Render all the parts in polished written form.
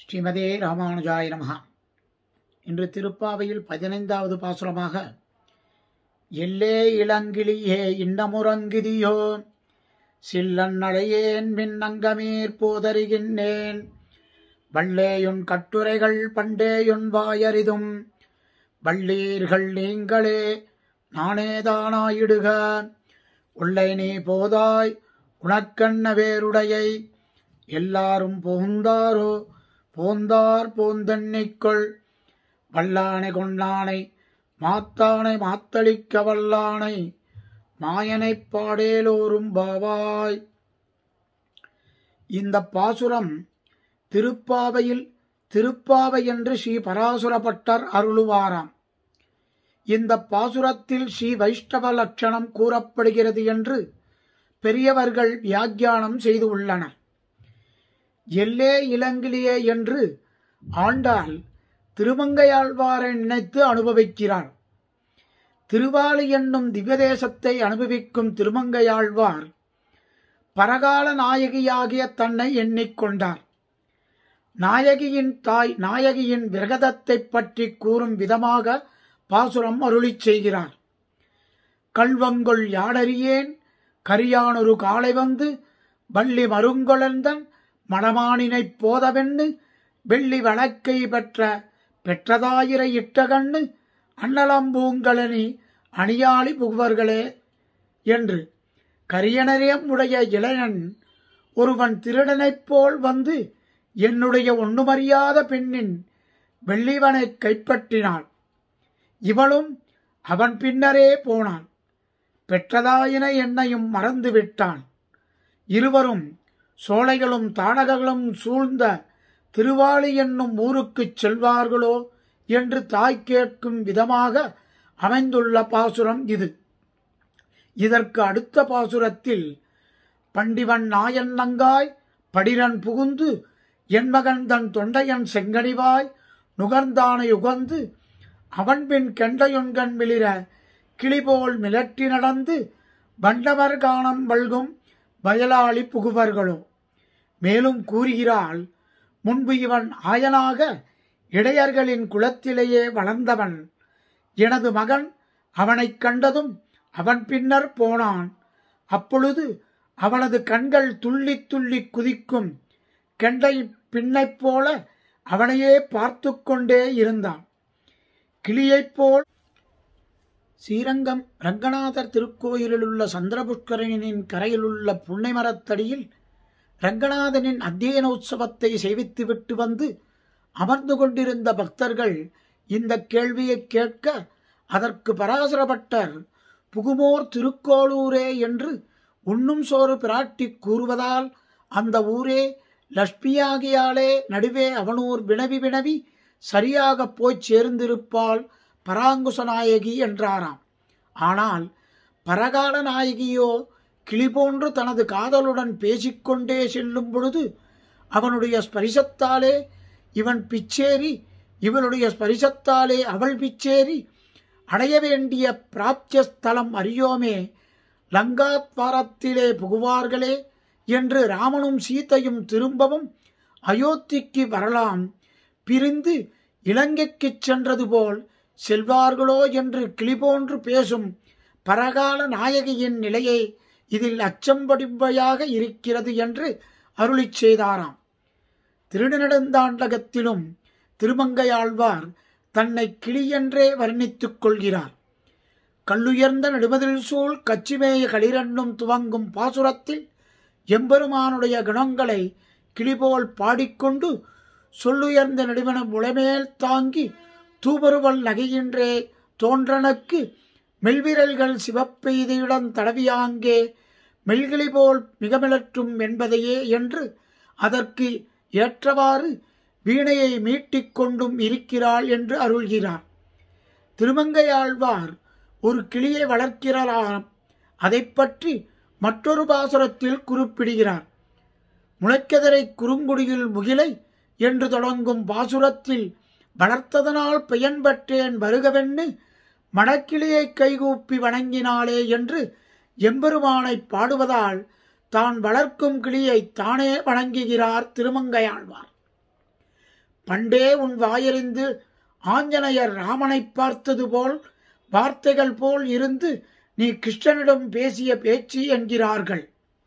ஸ்ரீமதே ராமானுஜாய நமஹ. இன்று திருப்பாவையில் 15வது பாசுரமாக எல்லே இளங்கிளியே இன்னமுறங்குதியோ சில்லன்னடையேன் மின்னங்கமீர் போதறிகின்றேன் வள்ளேயுன் கட்டுரைகள் பண்டேயுன் வாயறிதும் வள்ளீர்கள் நீங்களே நானேதானாயிடுக உள்ளை நீ போதாய் உனக்கண்ண வேருடையை எல்லாரும் போந்தாரோ போந்தார் போந்தெண்ணிக்கொள் வல்லானை கொண்டானை மாத்தானை மாத்தளிக்க வல்லானை மாயனைப் பாடேலோரும் பாவாய். இந்த பாசுரம் திருப்பாவையில் திருப்பாவை என்று ஸ்ரீ பராசுரப்பட்டர் அருளுவாராம். இந்த பாசுரத்தில் ஸ்ரீ வைஷ்ணவ லட்சணம் கூறப்படுகிறது என்று பெரியவர்கள் வியாக்கியானம் செய்து உள்ளனர். எல்லே இளங்கிளியே என்று ஆண்டாள் திருமங்கையாழ்வாரை நினைத்து அனுபவிக்கிறார். திருவாலி என்னும் திவ்யதேசத்தை அனுபவிக்கும் திருமங்கையாழ்வார் பரகால நாயகியாகிய தன்னை எண்ணிக்கொண்டார். நாயகியின் தாய் நாயகியின் விரகதத்தை பற்றி கூறும் விதமாக பாசுரம் அருளிச் செய்கிறார். கல்வங்கொள் யாடறியேன் கரியானொரு காலை வந்து வள்ளி மருங்கொழந்தன் மணமானினைப் போதவென்னு வெள்ளி வழக்கை பெற்றதாயிர இட்டகண்ணு அன்னலம்பூங்கலனி அணியாளி புகுவர்களே என்று கரியனரேம் உடைய இளைஞன் ஒருவன் திருடனைப் போல் வந்து என்னுடைய ஒன்றுமறியாத பெண்ணின் வெள்ளிவனை கைப்பற்றினாள். இவளும் அவன் பின்னரே போனான். பெற்றதாயின என்னையும் மறந்து விட்டான். இருவரும் சோலைகளும் தாடகங்களும் சூழ்ந்த திருவாலி என்னும் ஊருக்குச் செல்வார்களோ என்று தாய் கேட்கும் விதமாக அமைந்துள்ள பாசுரம் இது. இதற்கு அடுத்த பாசுரத்தில் பண்டிவன் நாயன் நங்காய் படிரன் புகுந்து என் மகன் தன் தொண்டையன் செங்கனிவாய் நுகர்ந்தானை உகந்து அவன்பின் கெண்டையொன்கண் மிளிர கிளிபோல் மிளட்டி நடந்து வண்டவர் காணம் வல்கும் வயலாளி புகுவர்களோ. மேலும் கூறுகிறாள், முன்பு இவன் ஆயனாக இடையர்களின் குலத்திலேயே வளர்ந்தவன். எனது மகன் அவனைக் கண்டதும் அவன் பின்னர் போனான். அப்பொழுது அவனது கண்கள் துள்ளி துள்ளி குதிக்கும். கெண்டை பின்னைப் போல அவனையே பார்த்து கொண்டே இருந்தான். கிளியைப் போல் ஸ்ரீரங்கம் ரங்கநாதர் திருக்கோயிலில் உள்ள சந்திரபுஷ்கரனின் கரையிலுள்ள புன்னை மரத்தடியில் ரங்கநாதனின் அத்தியன உற்சவத்தை செய்வித்துவிட்டு வந்து அமர்ந்து கொண்டிருந்த பக்தர்கள் இந்த கேள்வியை கேட்க அதற்கு பராசரப்பட்டர் புகுமோர் திருக்கோளூரே என்று உண்ணும் சோறு பிராட்டி கூறுவதால் அந்த ஊரே லட்சுமியாகியாலே நடுவே அவனூர் வினவி வினவி சரியாக போய்ச் சேர்ந்திருப்பாள் பராங்குசநாயகி என்றாராம். ஆனால் பரகால நாயகியோ கிளி போன்று தனது காதலுடன் பேசிக்கொண்டே செல்லும் பொழுது அவனுடைய ஸ்பரிசத்தாலே இவன் பிச்சேரி இவனுடைய ஸ்பரிசத்தாலே அவள் பிச்சேரி அடைய வேண்டிய பிராப்திய ஸ்தலம் அறியோமே லங்காத்வாரத்திலே புகுவார்களே என்று ராமனும் சீதையும் திரும்பவும் அயோத்திக்கு வரலாம் பிரிந்து இலங்கைக்குச் சென்றது போல் செல்வார்களோ என்று கிளி போன்று பேசும் பரகால நாயகியின் நிலையை இதில் அச்சம்படிம்பையாக இருக்கிறது என்று அருளிச் செய்தாராம். திருநெடுந்தாண்டகத்திலும் திருமங்கையாழ்வார் தன்னை கிளி என்றே வர்ணித்துக் கொள்கிறார். கல்லுயர்ந்த நடுமதில் சூழ் கச்சிமேய களிரென்னும் துவங்கும் பாசுரத்தில் எம்பெருமானுடைய குணங்களை கிளிபோல் பாடிக்கொண்டு சொல்லுயர்ந்த நடுவன முளைமேல் தாங்கி தூபருவல் நகையின்றே தோன்றனக்கு மெல்விரல்கள் சிவப்பெய்தியுடன் தடவியாங்கே மெல்கிளி போல் மிகமிழற்றும் என்பதையே என்று அதற்கு ஏற்றவாறு வீணையை மீட்டிக்கொண்டும் இருக்கிறாள் என்று அருள்கிறார். திருமங்கையாழ்வார் ஒரு கிளியை வளர்க்கிறாராம். அதை பற்றி மற்றொரு பாசுரத்தில் குறிப்பிடுகிறார். முளைக்கதிரை குறுங்குடியில் முகிலை என்று தொடங்கும் பாசுரத்தில் வளர்த்ததனால் பயன்பெற்றேன் வருகவென்னு மணக்கிளியை கைகூப்பி வணங்கினாளே என்று எம்பெருமானை பாடுவதால் தான் வளர்க்கும் கிளியை தானே வணங்குகிறார் திருமங்கையாழ்வார். பண்டே உன் வாயறிந்து ஆஞ்சநேயர் ராமனைப் பார்த்தது போல் வார்த்தைகள் போல் இருந்து நீ கிருஷ்ணனிடம் பேசிய பேச்சு என்கிறார்கள்.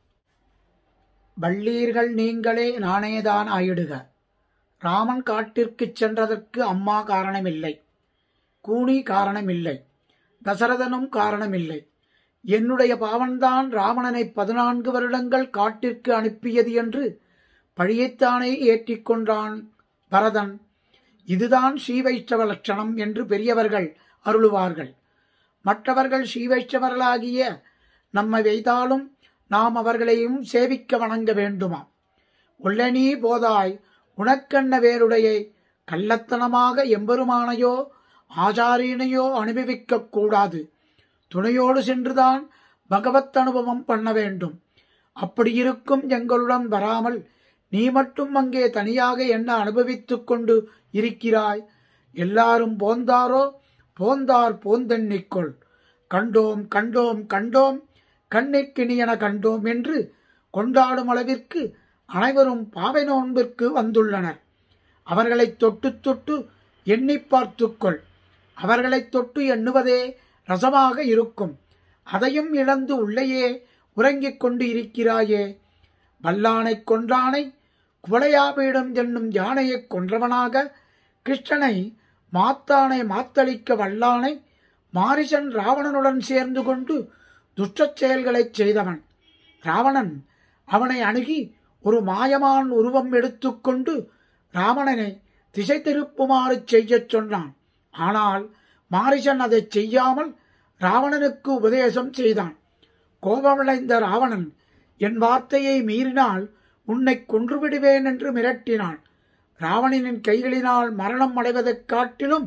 வள்ளீர்கள் நீங்களே நானேதான் ஆயிடுக. ராமன் காட்டிற்குச் சென்றதற்கு அம்மா காரணமில்லை, கூனி காரணமில்லை, தசரதனும் காரணமில்லை. என்னுடைய பாவன்தான் ராவணனை 14 வருடங்கள் காட்டிற்கு அனுப்பியது என்று பழியைத்தானே ஏற்றிக்கொண்டான் பரதன். இதுதான் ஸ்ரீவைஷ்ணவ லட்சணம் என்று பெரியவர்கள் அருளுவார்கள். மற்றவர்கள் ஸ்ரீவைஷ்ணவர்களாகிய நம்மை வைத்தாலும் நாம் அவர்களையும் சேவிக்க வணங்க வேண்டுமா? உள்ளனீ போதாய் உனக்கென்ன வேறுடையை, கள்ளத்தனமாக எம்பெருமானையோ ஆச்சாரியனையோ அனுபவிக்க கூடாது. துணையோடு சென்றுதான் பகவத் அனுபவம் பண்ண வேண்டும். அப்படியிருக்கும் எங்களுடன் வராமல் நீ மட்டும் அங்கே தனியாக என்ன அனுபவித்துக் கொண்டு இருக்கிறாய்? எல்லாரும் போந்தாரோ போந்தார் போந்தெண்ணிக்கொள். கண்டோம் கண்டோம் கண்டோம் கண்ணிக்கினியென கண்டோம் என்று கொண்டாடும் அளவிற்கு அனைவரும் பாவை நோன்பிற்கு வந்துள்ளனர். அவர்களை தொட்டு தொட்டு எண்ணி பார்த்துக்கொள். அவர்களை தொட்டு எண்ணுவதே ரசமாக இருக்கும். அதையும் இழந்து உள்ளேயே உறங்கிக் கொண்டு இருக்கிறாயே. வல்லானைக் கொன்றானை குவளையாபீடம் என்னும் யானையைக் கொன்றவனாக கிருஷ்ணனை மாத்தானை மாத்தளிக்க வல்லானை மாரிசன் ராவணனுடன் சேர்ந்து கொண்டு துஷ்டச் செயல்களைச் செய்தவன். ராவணன் அவனை அணுகி ஒரு மாயமான் உருவம் எடுத்துக்கொண்டு ராவணனை திசை திருப்புமாறு செய்யச் சொன்னான். ஆனால் மாரிசன் அதை செய்யாமல் ராவணனுக்கு உபதேசம் செய்தான். கோபமடைந்த ராவணன் என் வார்த்தையை மீறினால் உன்னை கொன்றுவிடுவேன் என்று மிரட்டினான். ராவணனின் கைகளினால் மரணம் அடைவதைக் காட்டிலும்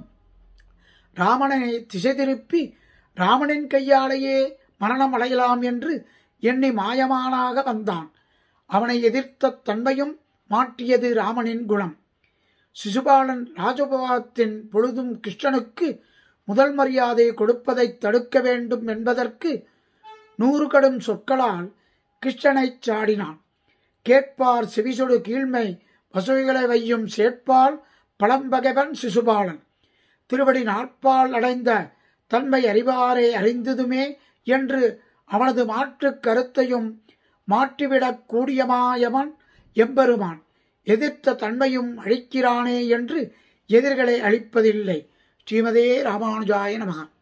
ராவணனை திசை திருப்பி ராவணன் கையாலேயே மரணம் அடையலாம் என்று எண்ணி மாயமானாக வந்தான். அவனை எதிர்த்த தன்மையும் மாற்றியது ராமனின் குணம். சிசுபாலன் ராஜோபவாதத்தின் பொழுதும் கிருஷ்ணனுக்கு முதல் மரியாதை கொடுப்பதை தடுக்க வேண்டும் என்பதற்கு 100 கடும் சொற்களால் கிருஷ்ணனை சாடினான். கேட்பார் செவிசொடு கீழ்மை பசுவைகளை வையும் சேர்ப்பால் பழம்பகைவன் சிசுபாலன். திருவடி நாட்பால் அடைந்த தன்மை அறிவாரே அறிந்ததுமே என்று அவனது மாற்று கருத்தையும் மாற்றிவிடக் கூடியமாயவன் எம்பெருமான். எதிர்த்த தன்மையும் அழிக்கிறானே என்று எதிர்களை அழிப்பதில்லை. ஸ்ரீமதே ராமானுஜாய நமஹ.